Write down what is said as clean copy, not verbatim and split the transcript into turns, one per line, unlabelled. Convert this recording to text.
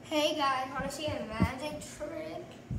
Hey guys, want to see a magic trick?